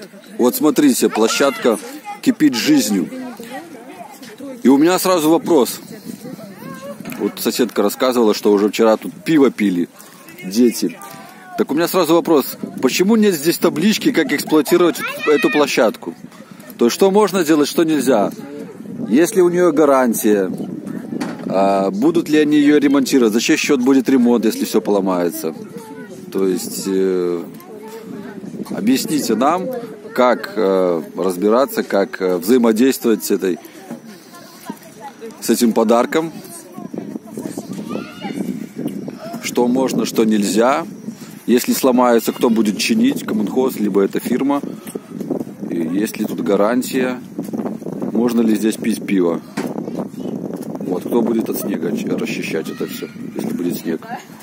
Вот смотрите, площадка кипит жизнью. И у меня сразу вопрос. Вот соседка рассказывала, что уже вчера тут пиво пили дети. Так у меня сразу вопрос. Почему нет здесь таблички, как эксплуатировать эту площадку? То есть, что можно делать, что нельзя? Есть ли у нее гарантия? Будут ли они ее ремонтировать? За чей счет будет ремонт, если все поломается? То есть, объясните нам, как разбираться, как взаимодействовать с этим подарком. Что можно, что нельзя. Если сломается, кто будет чинить? Коммунхоз, либо эта фирма. И есть ли тут гарантия? Можно ли здесь пить пиво? Вот, кто будет от снега расчищать это все, если будет снег?